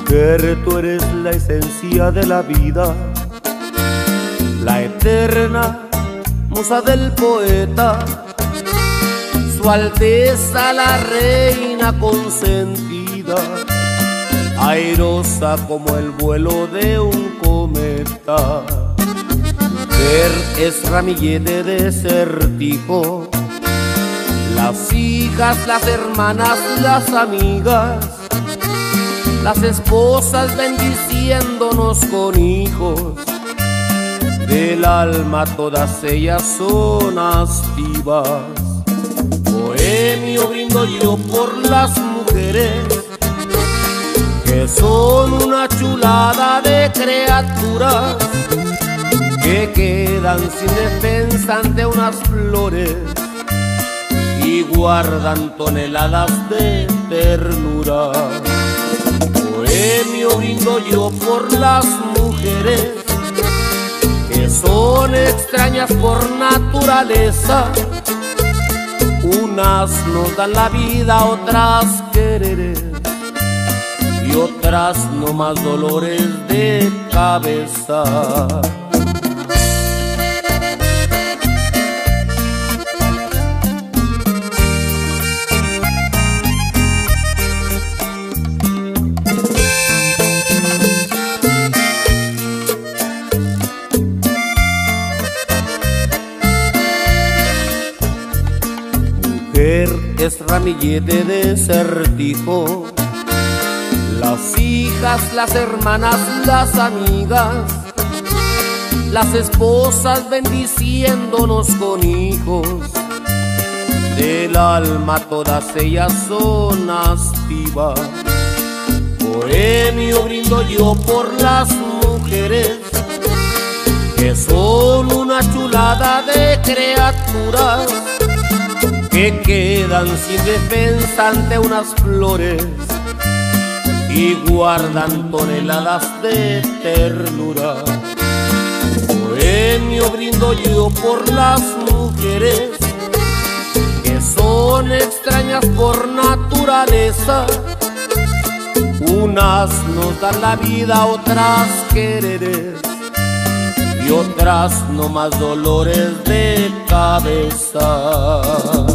Mujer, tú eres la esencia de la vida, la eterna musa del poeta, Su Alteza la reina consentida, airosa como el vuelo de un cometa. Mujer es ramillete de certijo, las hijas, las hermanas, las amigas, las esposas bendiciéndonos con hijos. Del alma todas ellas son astivas. Bohemio brindo yo por las mujeres, que son una chulada de criaturas, que quedan sin defensa ante unas flores y guardan toneladas de ternura. Bohemio brindo yo por las mujeres, que son extrañas por naturaleza. Unas nos dan la vida, otras quereres, y otras no más dolores de cabeza. Mujer es ramillete de certijo, las hijas, las hermanas, las amigas, las esposas bendiciéndonos con hijos. Del alma todas ellas son astivas. Bohemio brindo yo por las mujeres, que son una chulada de criaturas, que quedan sin defensa ante unas flores y guardan toneladas de ternura. Bohemio brindo yo por las mujeres, que son extrañas por naturaleza. Unas nos dan la vida, otras quereres, y otras no más dolores de cabeza.